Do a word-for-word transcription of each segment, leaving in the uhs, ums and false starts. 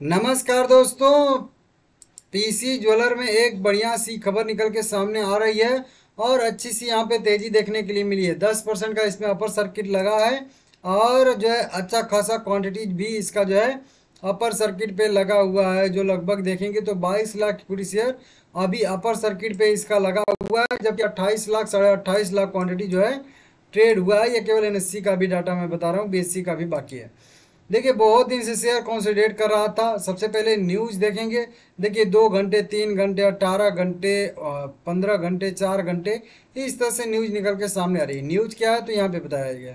नमस्कार दोस्तों। PC jeweller में एक बढ़िया सी खबर निकल के सामने आ रही है और अच्छी सी यहाँ पे तेजी देखने के लिए मिली है। दस परसेंट का इसमें अपर सर्किट लगा है और जो है अच्छा खासा क्वांटिटी भी इसका जो है अपर सर्किट पे लगा हुआ है, जो लगभग देखेंगे तो बाईस लाख इक्विटी शेयर अभी अपर सर्किट पे इसका लगा हुआ है, जबकि अट्ठाईस लाख साढ़े अट्ठाईस लाख क्वांटिटी जो है ट्रेड हुआ है। ये केवल एनएससी का भी डाटा मैं बता रहा हूँ, बीएससी का भी बाकी है। देखिए बहुत दिन से शेयर कंसोलिडेट कर रहा था। सबसे पहले न्यूज़ देखेंगे। देखिए दो घंटे, तीन घंटे, अट्ठारह घंटे, पंद्रह घंटे, चार घंटे, इस तरह से न्यूज़ निकल के सामने आ रही है। न्यूज़ क्या है तो यहाँ पे बताया गया।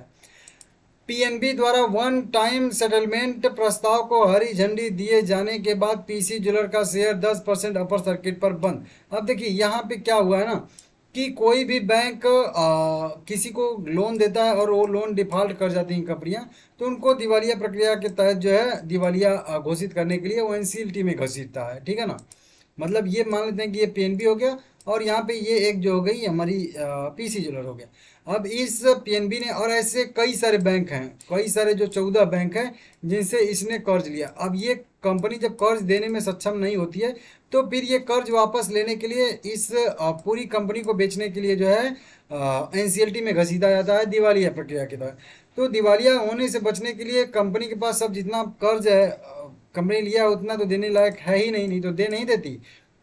पीएनबी द्वारा वन टाइम सेटलमेंट प्रस्ताव को हरी झंडी दिए जाने के बाद पीसी ज्वेलर का शेयर दस परसेंट अपर सर्किट पर बंद। अब देखिए यहाँ पे क्या हुआ है ना कि कोई भी बैंक आ, किसी को लोन देता है और वो लोन डिफॉल्ट कर जाती हैं कंपनियां, तो उनको दिवालिया प्रक्रिया के तहत जो है दिवालिया आ, घोषित करने के लिए वो एनसीएलटी में घसीटता है। ठीक है ना। मतलब ये मान लेते हैं कि ये पीएनबी हो गया और यहाँ पे ये एक जो हो गई हमारी पीसी ज्वेलर हो गया। अब इस पीएनबी ने, और ऐसे कई सारे बैंक हैं, कई सारे जो चौदह बैंक हैं जिनसे इसने कर्ज लिया। अब ये कंपनी जब कर्ज देने में सक्षम नहीं होती है तो फिर ये कर्ज वापस लेने के लिए इस अ, पूरी कंपनी को बेचने के लिए जो है एनसीएलटी में घसीटा जाता है दिवालिया प्रक्रिया के तहत। तो दिवालिया होने से बचने के लिए कंपनी के पास सब जितना कर्ज है कंपनी लिया है उतना तो देने लायक है ही नहीं, नहीं तो दे नहीं देती।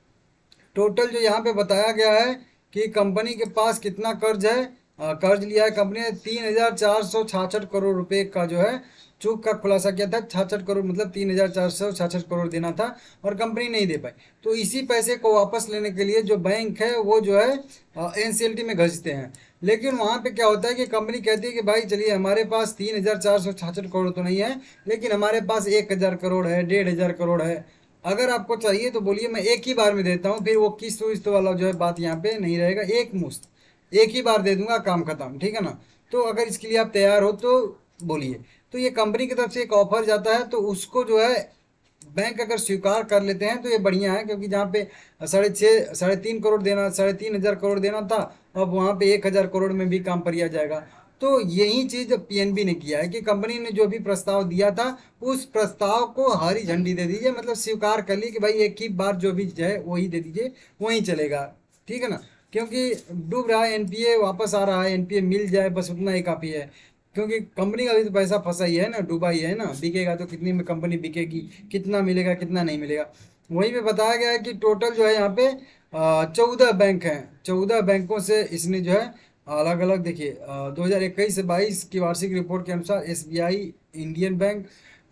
टोटल जो यहाँ पे बताया गया है कि कंपनी के पास कितना कर्ज है, अ, कर्ज लिया है कंपनी ने तीन हजार चार सौ छाछठ करोड़ रुपए का जो है चूक का खुलासा किया था। छाछठ करोड़ मतलब तीन हजार चार सौ छाछठ करोड़ देना था और कंपनी नहीं दे पाई। तो इसी पैसे को वापस लेने के लिए जो बैंक है वो जो है एनसीएलटी में घसीटते हैं। लेकिन वहाँ पे क्या होता है कि कंपनी कहती है कि भाई चलिए हमारे पास तीन हजार चार सौ छाछठ करोड़ तो नहीं है, लेकिन हमारे पास एक हजार करोड़ है, डेढ़ हजार करोड़ है, अगर आपको चाहिए तो बोलिए मैं एक ही बार में देता हूँ। फिर वो किस्त विस्त वाला जो है बात यहाँ पे नहीं रहेगा, एक मुश्त एक ही बार दे दूंगा, काम खत्म। ठीक है ना। तो अगर इसके लिए आप तैयार हो तो बोलिए। तो ये कंपनी की तरफ से एक ऑफर जाता है तो उसको जो है बैंक अगर स्वीकार कर लेते हैं तो ये बढ़िया है, क्योंकि जहाँ पे साढ़े छः साढ़े तीन करोड़ देना, साढ़े तीन हजार करोड़ देना था, अब वहाँ पे एक हजार करोड़ में भी काम परिया जाएगा। तो यही चीज़ पीएनबी ने किया है कि कंपनी ने जो भी प्रस्ताव दिया था उस प्रस्ताव को हरी झंडी दे दीजिए, मतलब स्वीकार कर ली कि भाई एक ही बार जो भी है वही दे दीजिए, वही चलेगा। ठीक है ना। क्योंकि डूब रहा है एनपीए, वापस आ रहा है, एनपीए मिल जाए बस उतना ही काफ़ी है। क्योंकि कंपनी का भी तो पैसा फंसा ही है ना, डूबा ही है ना। बिकेगा तो कितनी में कंपनी बिकेगी, कितना मिलेगा कितना नहीं मिलेगा। वहीं पे बताया गया है कि टोटल जो है यहाँ पे चौदह बैंक हैं। चौदह बैंकों से इसने जो है अलग अलग, देखिए दो हज़ार इक्कीस से बाईस की वार्षिक रिपोर्ट के अनुसार SBI, Indian bank,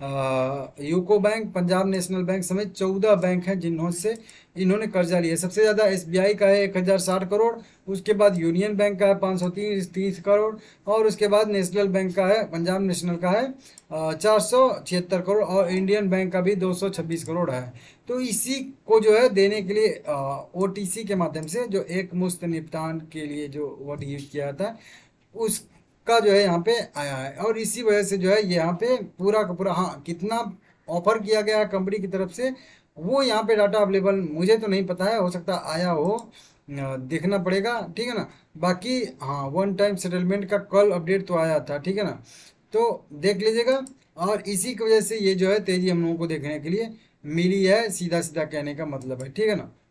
uh, UCO bank, Punjab national bank समेत चौदह बैंक हैं जिन्हों से इन्होंने कर्जा लिया। सबसे ज़्यादा एसबीआई का है एक हज़ार साठ करोड़, उसके बाद यूनियन बैंक का है पाँच सौ तीस तीस करोड़, और उसके बाद नेशनल बैंक का है, पंजाब नेशनल का है चार सौ छिहत्तर करोड़, और इंडियन बैंक का भी दो सौ छब्बीस करोड़ है। तो इसी को जो है देने के लिए ओटीसी के माध्यम से जो एक मुश्त निपटान के लिए जो वर्ड यूज किया जाता है उसका जो है यहाँ पे आया है, और इसी वजह से जो है यहाँ पे पूरा का पूरा, हाँ कितना ऑफर किया गया है कंपनी की तरफ से वो यहाँ पे डाटा अवेलेबल मुझे तो नहीं पता है, हो सकता है आया हो, अ, देखना पड़ेगा। ठीक है ना। बाकी हाँ वन टाइम सेटलमेंट का कल अपडेट तो आया था। ठीक है ना। तो देख लीजिएगा, और इसी की वजह से ये जो है तेजी हम लोगों को देखने के लिए मिली है, सीधा सीधा कहने का मतलब है। ठीक है ना।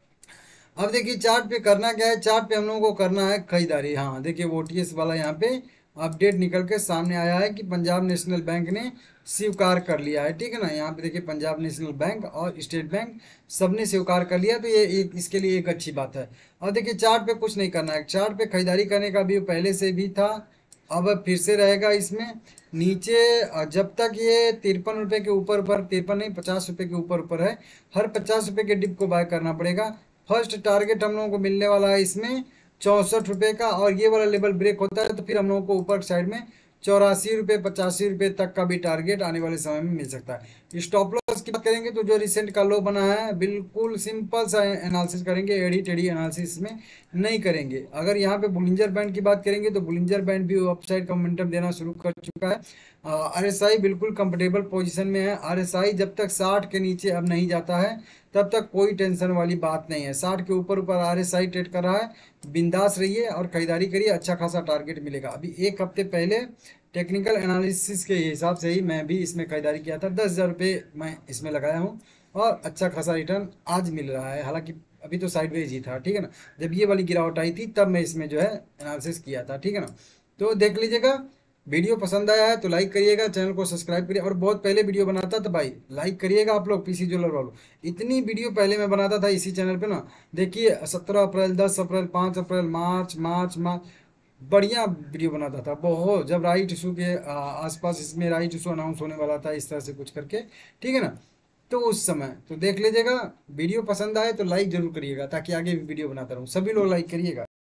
अब देखिए चार्ट पे करना क्या है, चार्ट पे हम लोगों को करना है खरीदारी। हाँ देखिए ओटीएस वाला यहाँ पे अपडेट निकल के सामने आया है कि पंजाब नेशनल बैंक ने स्वीकार कर लिया है। ठीक है ना। यहाँ पे देखिए पंजाब नेशनल बैंक और स्टेट बैंक सबने स्वीकार कर लिया, तो ये एक इसके लिए एक अच्छी बात है। और देखिए चार्ट पे कुछ नहीं करना है, चार्ट पे खरीदारी करने का भी पहले से भी था, अब फिर से रहेगा इसमें। नीचे अ, जब तक ये तिरपन रुपये के ऊपर ऊपर, तिरपन नहीं पचास रुपये के ऊपर ऊपर है, हर पचास रुपये के डिप को बाय करना पड़ेगा। फर्स्ट टारगेट हम लोगों को मिलने वाला है इसमें चौंसठ रुपये का, और ये वाला लेवल ब्रेक होता है तो फिर हम लोगों को ऊपर साइड में चौरासी रुपये पचासी रुपये तक का भी टारगेट आने वाले समय में मिल सकता है। स्टॉप लॉस की बात करेंगे तो जो रिसेंट का लो बना है बिल्कुल सिंपल सा एनालिसिस करेंगे, एडी टेढ़ी एनालिसिस में नहीं करेंगे। अगर यहाँ पे बुलिंजर बैंड की बात करेंगे तो बुलिंजर बैंड भी अपसाइड का मोमेंटम देना शुरू कर चुका है। आरएसआई बिल्कुल कंफर्टेबल पोजीशन में है। आरएसआई जब तक साठ के नीचे अब नहीं जाता है तब तक कोई टेंशन वाली बात नहीं है। साठ के ऊपर ऊपर आर एस आई ट्रेड कर रहा है, बिंदास रहिए और खरीदारी करिए, अच्छा खासा टारगेट मिलेगा। अभी एक हफ्ते पहले टेक्निकल एनालिसिस के हिसाब से ही मैं भी इसमें खरीदारी किया था, दस हज़ार रुपये मैं इसमें लगाया हूँ और अच्छा खासा रिटर्न आज मिल रहा है। हालांकि अभी तो साइडवेज ही था, ठीक है ना। जब ये वाली गिरावट आई थी तब मैं इसमें जो है एनालिसिस किया था, ठीक है ना। तो देख लीजिएगा, वीडियो पसंद आया है तो लाइक करिएगा, चैनल को सब्सक्राइब करिए। और बहुत पहले वीडियो बनाता था भाई, लाइक करिएगा आप लोग, पीसी ज्वेलर वालों। इतनी वीडियो पहले मैं बनाता था इसी चैनल पे ना, देखिए सत्रह अप्रैल, दस अप्रैल, पाँच अप्रैल, मार्च मार्च मार्च बढ़िया वीडियो बनाता था बहुत, जब राइट इशू के आ, आसपास इसमें राइट इशू अनाउंस होने वाला था, इस तरह से कुछ करके, ठीक है ना। तो उस समय तो देख लीजिएगा, वीडियो पसंद आए तो लाइक जरूर करिएगा ताकि आगे भी वीडियो बनाता रहूँ। सभी लोग लाइक करिएगा।